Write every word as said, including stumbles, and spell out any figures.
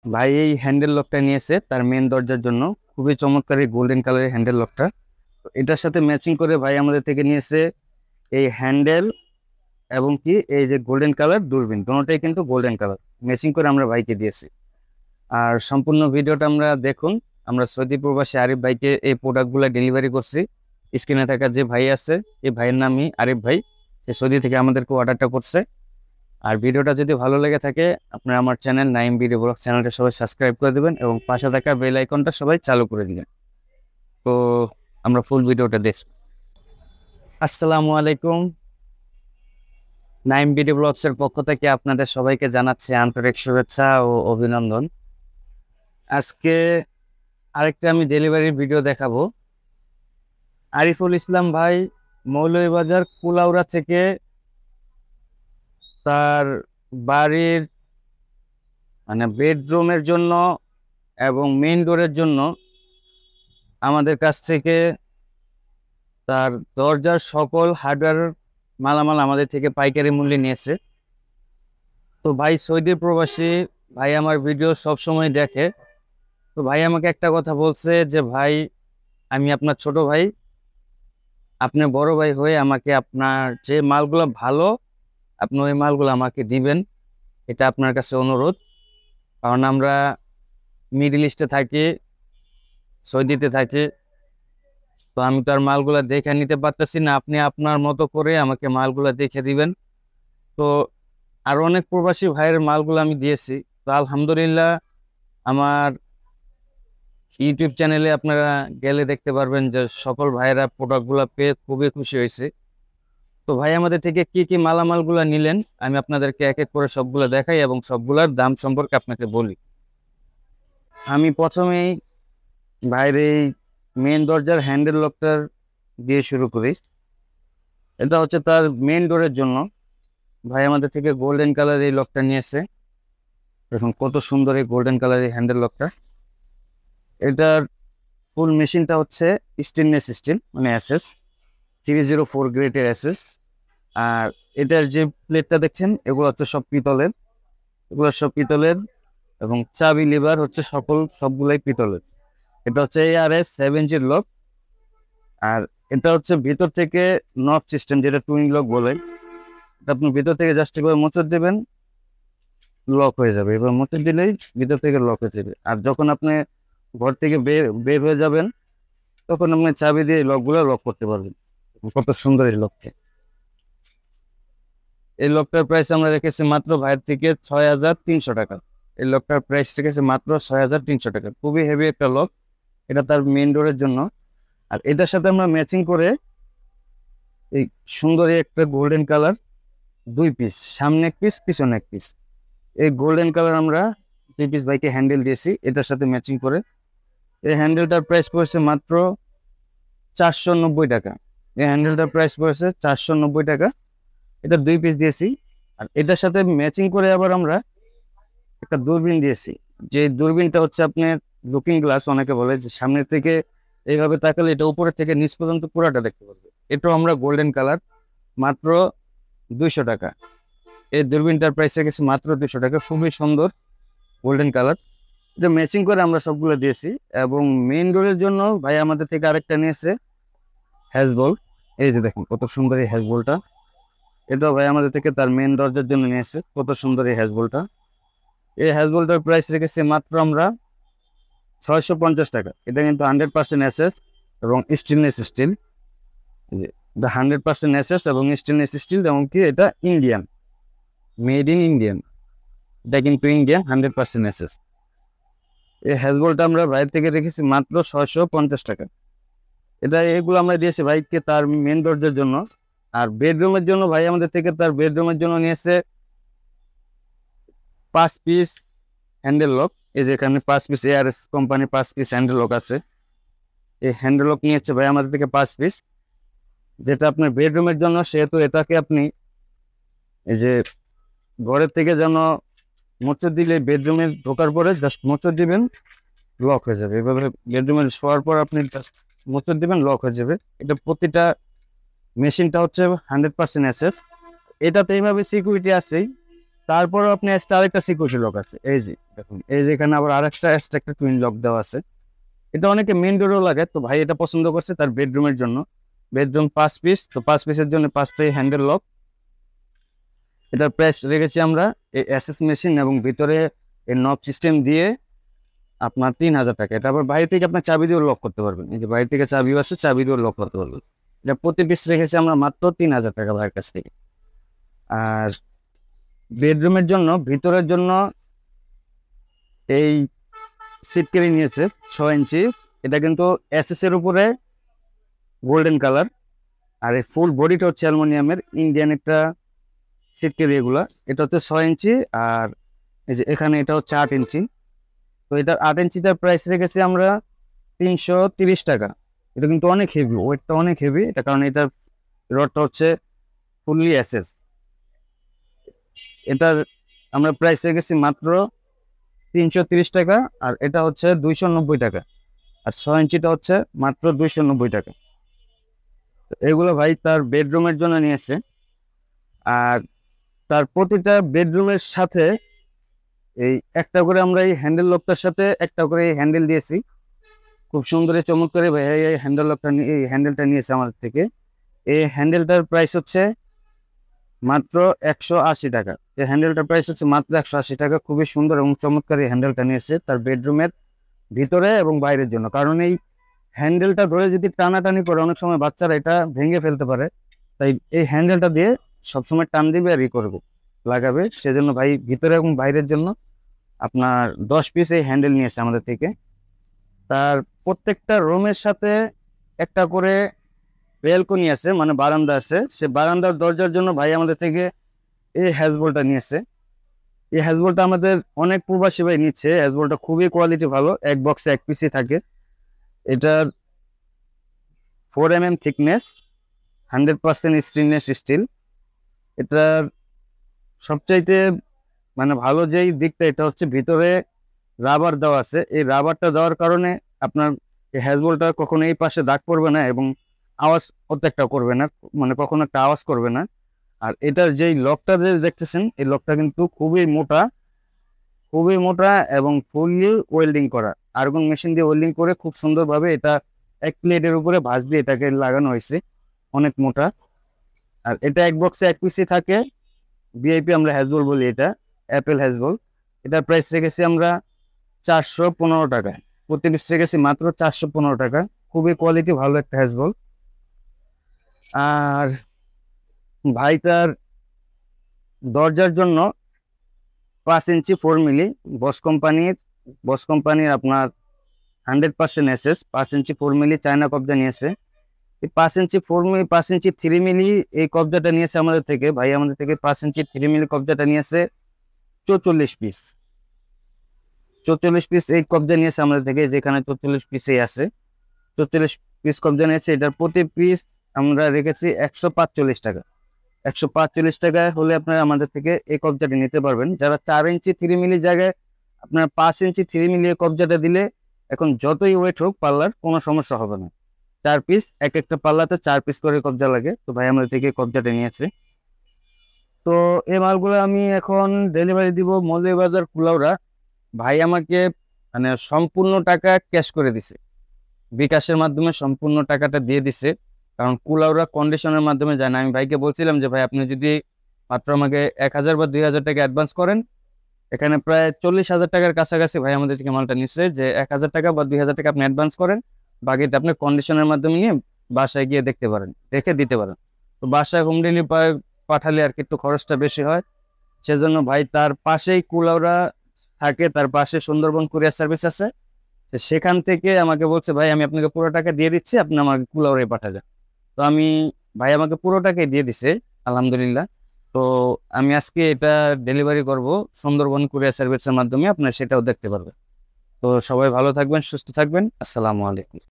ভাই এই হ্যান্ডেল লকটা নিয়েছে তার মেন দরজার জন্য। খুবই চমৎকার এই গোল্ডেন কালারের হ্যান্ডেল লকটা। তো এটার সাথে ম্যাচিং করে ভাই আমাদের থেকে নিয়েছে এই হ্যান্ডেল এবং কি এই যে গোল্ডেন কালার দূরবীন, দুটোটাই কিন্তু গোল্ডেন কালার ম্যাচিং করে আমরা ভাইকে দিয়েছি। আর সম্পূর্ণ ভিডিওটা আমরা দেখুন। আমরা সৌদি প্রবাসী আরিফ ভাইকে এই প্রোডাক্টগুলো ডেলিভারি করছি। স্ক্রিনে থাকা যে ভাই আছে এই ভাইয়ের নামই আরিফ ভাই, সে সৌদি থেকে আমাদেরকে অর্ডারটা করছে। আর ভিডিওটা যদি ভালো লেগে থাকে আপনারা আমার চ্যানেল নাইম ভিডিও ব্লগ চ্যানেলটা সবাই সাবস্ক্রাইব করে দেবেন এবং পাশে থাকা বেল আইকনটা সবাই চালু করে দিবেন। তো আমরা ফুল ভিডিওটা দেখি। আসসালামু আলাইকুম। নাইম ভিডিও ব্লগস এর পক্ষ থেকে আপনাদের সবাইকে জানাচ্ছি আন্তরিক শুভেচ্ছা ও অভিনন্দন। আজকে আরেকটা আমি ডেলিভারির ভিডিও দেখাবো। আরিফুল ইসলাম ভাই মৌলভীবাজার কুলাউড়া থেকে তার বাড়ির মানে বেডরুমের জন্য এবং মেইন ডোরের জন্য আমাদের কাছ থেকে তার দরজার সকল হার্ডওয়্যার মালামাল আমাদের থেকে পাইকারি মূল্যে নিয়েছে। তো ভাই সৌদি প্রবাসী, ভাই আমার ভিডিও সব সময় দেখে। তো ভাই আমাকে একটা কথা বলছে যে ভাই আমি আপনার ছোট ভাই, আপনি বড় ভাই হয়ে আমাকে আপনার যে মালগুলো ভালো আপনি ওই মালগুলো আমাকে দিবেন, এটা আপনার কাছে অনুরোধ। কারণ আমরা মিডল ইস্টে থাকি, সৌদিতে থাকি, তো আমি তো আর মালগুলা দেখে নিতে পারতেছি না, আপনি আপনার মতো করে আমাকে মালগুলা দেখে দিবেন। তো আর অনেক প্রবাসী ভাইয়ের মালগুলো আমি দিয়েছি। তো আলহামদুলিল্লাহ আমার ইউটিউব চ্যানেলে আপনারা গেলে দেখতে পারবেন যে সকল ভাইয়েরা প্রোডাক্টগুলো পেয়ে খুবই খুশি হয়েছে। তো ভাই আমাদের থেকে কি কি মালামালগুলো নিলেন আমি আপনাদেরকে এক এক করে সবগুলো দেখাই এবং সবগুলোর দাম সম্পর্কে আপনাকে বলি। আমি প্রথমেই ভাইয়ের এই মেন দরজার হ্যান্ডেল লকটার দিয়ে শুরু করি। এটা হচ্ছে তার মেন ডোরের জন্য। ভাই আমাদের থেকে গোল্ডেন কালার এই লকটা নিয়েছে। দেখুন কত সুন্দর এই গোল্ডেন কালার এই হ্যান্ডেল লকটা। এটার ফুল মেশিনটা হচ্ছে স্টেনলেস স্টিল মানে এসএস থ্রি জিরো ফোর গ্রেডের এসএস। আর এটার যে প্লেটটা দেখছেন এগুলো হচ্ছে সব পিতলের, এগুলো সব পিতলের এবং চাবি লিভার হচ্ছে সকল সবগুলাই পিতলের। এটা হচ্ছে আর এস সেভেন জির লক। আর এটা হচ্ছে ভিতর থেকে নব সিস্টেম, যেটা টুইন লক বলে। এটা আপনি ভিতর থেকে জাস্ট এভাবে মোচড় দেবেন, লক হয়ে যাবে। এবার মোচড় দিলেই ভিতর থেকে লক হয়ে যাবে। আর যখন আপনি ঘর থেকে বের বের হয়ে যাবেন তখন আপনি চাবি দিয়ে লকগুলো লক করতে পারবেন। কত সুন্দর এই লকটা। এই লকটার প্রাইস আমরা রেখেছি মাত্র ভাইয়ের থেকে ছয় হাজার তিনশো টাকা। এই লকটার প্রাইস রেখেছে মাত্র ছয় হাজার তিনশো টাকা। খুবই হেভি একটা লক, এটা তার মেন ডোরের জন্য। আর এটার সাথে আমরা ম্যাচিং করে এই সুন্দর একটা গোল্ডেন কালার দুই পিস, সামনে এক পিস পিছনে এক পিস, এই গোল্ডেন কালার আমরা দুই পিস বাইকে হ্যান্ডেল দিয়েছি এটার সাথে ম্যাচিং করে। এই হ্যান্ডেলটার প্রাইস পড়েছে মাত্র চারশো নব্বই টাকা। এই হ্যান্ডেলটার প্রাইস পড়েছে চারশো নব্বই টাকা। এটা দুই পিস দিয়েছি। আর এটার সাথে ম্যাচিং করে আবার আমরা একটা দূরবীন দিয়েছি। যে দূরবীনটা হচ্ছে আপনার লুকিং গ্লাস অনেকে বলে, যে সামনে থেকে এইভাবে তাকালে এটা উপরে থেকে নিচ পর্যন্ত পুরাটা দেখতে পারবে। এটাও আমরা গোল্ডেন কালার, মাত্র দুইশো টাকা। এই দূরবীনটার প্রাইস রেখেছি মাত্র দুইশো টাকা। খুবই সুন্দর গোল্ডেন কালার, এটা ম্যাচিং করে আমরা সবগুলো দিয়েছি। এবং মেইন ডোরের জন্য ভাই আমাদের থেকে আরেকটা নিয়েছে হ্যাজবল। এই যে দেখুন কত সুন্দর এই হ্যাজবলটা, এটাও ভাই আমাদের থেকে তার মেন দরজার জন্য নিয়েছে। কত সুন্দর এই হ্যাজবলটা। এই হ্যাজবলটার প্রাইস রেখেছি মাত্র আমরা ছয়শো পঞ্চাশ টাকা। এটা কিন্তু হান্ড্রেড পার্সেন্ট এসএস এবং stainless steel. Hundred percent SS এবং স্টেনলেস স্টিল, এবং কি এটা ইন্ডিয়ান, মেড ইন ইন্ডিয়ান। এটা কিন্তু ইন্ডিয়ান হান্ড্রেড পার্সেন্ট এসএস। এই হ্যাজবলটা আমরা ভাইয়ের থেকে রেখেছি মাত্র ছয়শো পঞ্চাশ টাকা। এটা এগুলো আমরা দিয়েছি ভাইকে তার মেন দরজার জন্য। আর বেডরুমের জন্য ভাই আমাদের থেকে তার বেডরুমের জন্য নিয়েছে পাঁচ পিস হ্যান্ডেল লক। এই যে এখানে পাঁচ পিস এআরএস কোম্পানি পাঁচ পিস হ্যান্ডেল লক আছে। এই হ্যান্ডেল লক নিয়েছে ভাই আমাদের থেকে পাঁচ পিস, যেটা আপনার বেডরুমের জন্য। সেহেতু এটাকে আপনি এই যে ঘরের থেকে যেন মোচড় দিলে বেডরুমে ঢোকার পরে জাস্ট মোচড় দিবেন, লক হয়ে যাবে। এভাবে বেডরুমে শোয়ার পর আপনি জাস্ট মোচড় দিবেন, লক হয়ে যাবে। এটা প্রতিটা মেশিনটা হচ্ছে হান্ড্রেড পার্সেন্ট এসএফ। এটাতে এইভাবে সিকিউরিটি আছেই, তারপরও আপনি এক্সট্রা আরেকটা সিকিউরিটি লক আছে, এই যে দেখুন, এই যে এখানে আবার আরেকটা এক্সট্রা একটা টুইন লক দেওয়া আছে। এটা অনেকে মেন ডোরেও লাগে, তো ভাই এটা পছন্দ করছে তার বেডরুমের জন্য। বেডরুম পাঁচ পিস, তো পাঁচ পিসের জন্য পাঁচটাই হ্যান্ডেল লক। এটার প্রাইস রেখেছি আমরা এই এসএস মেশিন এবং ভিতরে এই নব সিস্টেম দিয়ে আপনার তিন হাজার টাকা। এটা আবার বাইরে থেকে আপনার চাবি দিয়েও লক করতে পারবেন, এই যে বাইরে থেকে চাবিও আছে, চাবি দিয়েও লক করতে পারবেন। এটা প্রতি পিস রেখেছি আমরা মাত্র তিন হাজার টাকা ভাইয়ের কাছ থেকে। আর বেডরুমের জন্য ভিতরের জন্য এই সিট কেরি নিয়েছে ছয় ইঞ্চি, এটা কিন্তু এসএস এর উপরে গোল্ডেন কালার, আর এই ফুল বডিটা হচ্ছে অ্যালুমিনিয়ামের ইন্ডিয়ান একটা সিট কেরি। এগুলা এটা হচ্ছে ছয় ইঞ্চি, আর এই যে এখানে এটা হচ্ছে আট ইঞ্চি। তো এটার আট ইঞ্চিটার প্রাইস রেখেছি আমরা তিনশো তিরিশ টাকা। এটা কিন্তু অনেক হেভি, ওয়েটটা অনেক হেভি, এটা কারণ এটার রডটা হচ্ছে ফুললি এসএস। এটার আমরা প্রাইস রেখেছি মাত্র তিনশো তিরিশ টাকা, আর এটা হচ্ছে দুইশো নব্বই টাকা, আর ছয় ইঞ্চিটা হচ্ছে মাত্র দুইশো নব্বই টাকা। এগুলো ভাই তার বেডরুমের জন্য নিয়েছে। আর তার প্রতিটা বেডরুমের সাথে এই একটা করে আমরা এই হ্যান্ডেল লকটার সাথে একটা করে হ্যান্ডেল দিয়েছি, খুব সুন্দর চমৎকার ভাই এই হ্যান্ডেল লকটা এই হ্যান্ডেলটা নিয়েছে আমাদের থেকে। এই হ্যান্ডেলটার প্রাইস হচ্ছে মাত্র একশো আশি টাকা। এই হ্যান্ডেলটার প্রাইস হচ্ছে মাত্র একশো আশি টাকা। খুবই সুন্দর এবং চমৎকার এই হ্যান্ডেলটা নিয়েছে তার বেডরুমের ভিতরে এবং বাইরের জন্য, কারণ এই হ্যান্ডেলটা ধরে যদি টানাটানি করে অনেক সময় বাচ্চারা এটা ভেঙে ফেলতে পারে, তাই এই হ্যান্ডেলটা দিয়ে সবসময় টান দিবে আর ই করবে লাগাবে, সেজন্য ভাই ভিতরে এবং বাইরের জন্য আপনার দশ পিস এই হ্যান্ডেল নিয়েছে আমাদের থেকে। তার প্রত্যেকটা রুমের সাথে একটা করে ব্যালকনি আছে, মানে বারান্দা আছে, সে বারান্দার দরজার জন্য ভাই আমাদের থেকে এই হ্যাজবলটা নিয়েছে। এই হ্যাজবলটা আমাদের অনেক প্রবাসী ভাই নিচ্ছে, হ্যাজবলটা খুবই কোয়ালিটি ভালো, এক বক্সে এক পিসই থাকে। এটার four M M thickness, hundred percent stainless steel. এটার সবচাইতে মানে ভালো যেই দিকটা এটা হচ্ছে ভিতরে রাবার দেওয়া আছে। এই রাবারটা দেওয়ার কারণে আপনার এই হ্যাজবলটা কখনো এই পাশে দাগ পড়বে না এবং আওয়াজ প্রত্যেকটা করবে না, মানে কখনো একটা আওয়াজ করবে না। আর এটার যেই লকটা যে দেখতেছেন, এই লকটা কিন্তু খুবই মোটা, খুবই মোটা এবং ফুললি ওয়েল্ডিং করা, আর্গন মেশিন দিয়ে ওয়েল্ডিং করে খুব সুন্দরভাবে এটা এক প্লেটের উপরে ভাঁজ দিয়ে এটাকে লাগানো হয়েছে, অনেক মোটা। আর এটা এক বক্সে এক পিসই থাকে, ভিআইপি আমরা হ্যাজবল বলি, এটা অ্যাপেল হ্যাজবল। এটার প্রাইস রেখেছি আমরা চারশো পনেরো টাকা, প্রতি পিস রেখেছি মাত্র চারশো পনেরো টাকা। খুবই কোয়ালিটি ভালো একটা হ্যাজবল। আর ভাই তার দরজার জন্য পাঁচ ইঞ্চি ফোর মিলি বস কোম্পানির বস কোম্পানির আপনার হান্ড্রেড পার্সেন্ট এসএস পাঁচ ইঞ্চি ফোর মিলি চায়না কবজা নিয়েছে। এই পাঁচ ইঞ্চি ফোর মিলি পাঁচ ইঞ্চি থ্রি মিলি এই কবজাটা নিয়েছে আমাদের থেকে, ভাই আমাদের থেকে পাঁচ ইঞ্চি থ্রি মিলি কবজাটা নিয়েছে চৌচল্লিশ পিস। চৌচল্লিশ পিস এই কবজা নিয়েছে আমাদের থেকে, যেখানে চৌচল্লিশ পিসেই আছে, চৌচল্লিশ পিস কবজা নিয়েছে। এটার প্রতি পিস আমরা রেখেছি একশো পাঁচচল্লিশ টাকা। একশো পাঁচচল্লিশ টাকায় হলে আপনারা আমাদের থেকে এই কবজাটা নিতে পারবেন। যারা চার ইঞ্চি থ্রি মিলি জায়গায় আপনার পাঁচ ইঞ্চি থ্রি মিলি কবজাটা দিলে এখন যতই ওয়েট হোক পাল্লার কোনো সমস্যা হবে না। চার পিস, এক একটা পাল্লাতে চার পিস করে কবজা লাগে, তো ভাই আমাদের থেকে কবজাটা নিয়েছে। তো এই মালগুলো আমি এখন ডেলিভারি দিব মৌলভীবাজার কুলাউড়া। ভাই আমাকে মানে সম্পূর্ণ টাকা ক্যাশ করে দিছে, বিকাশের মাধ্যমে সম্পূর্ণ টাকাটা দিয়ে দিছে, কারণ কুলাউড়া কন্ডিশনের মাধ্যমে যায় না। আমি ভাইকে বলছিলাম যে ভাই আপনি যদি মাত্র আমাকে এক হাজার বা দুই হাজার টাকা অ্যাডভান্স করেন, এখানে প্রায় চল্লিশ হাজার টাকার কাছাকাছি ভাই আমাদের থেকে মালটা নিচ্ছে, যে এক হাজার টাকা বা দুই হাজার টাকা আপনি অ্যাডভান্স করেন, বাকিটা আপনি কন্ডিশনের মাধ্যমে নিয়ে বাসায় গিয়ে দেখতে পারেন, দেখে দিতে পারেন। তো বাসায় হোম ডেলিভারি পাঠালে আর কি একটু খরচটা বেশি হয়, সেজন্য ভাই তার পাশেই কুলাউড়া থাকে, তার পাশে সুন্দরবন কুরিয়ার সার্ভিস আছে, সেখান থেকে আমাকে বলছে ভাই আমি আপনাকে পুরো টাকা দিয়ে দিচ্ছি, আপনি আমাকে কুলাউড়ায় পাঠাবেন। তো আমি ভাই আমাকে পুরো টাকাই দিয়ে দিছে আলহামদুলিল্লাহ। তো আমি আজকে এটা ডেলিভারি করব সুন্দরবন কুরিয়ার সার্ভিসের মাধ্যমে, আপনার সেটাও দেখতে পারবেন। তো সবাই ভালো থাকবেন, সুস্থ থাকবেন, আসসালামু আলাইকুম।